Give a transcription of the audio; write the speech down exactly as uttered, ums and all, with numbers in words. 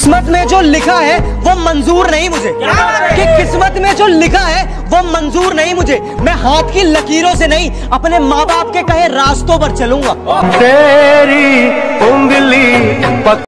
किस्मत में जो लिखा है वो मंजूर नहीं मुझे, कि किस्मत में जो लिखा है वो मंजूर नहीं मुझे। मैं हाथ की लकीरों से नहीं अपने माँ बाप के कहे रास्तों पर चलूंगा। तेरी उंगली